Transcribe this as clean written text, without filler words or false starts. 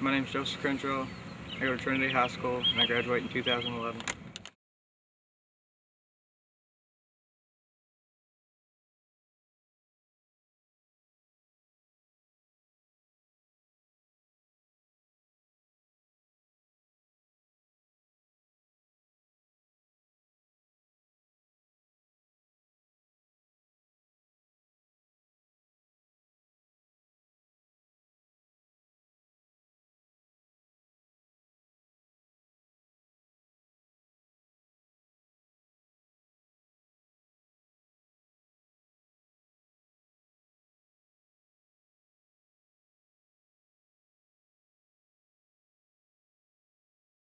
My name is Joseph Crenshaw. I go to Trinity High School and I graduate in 2011.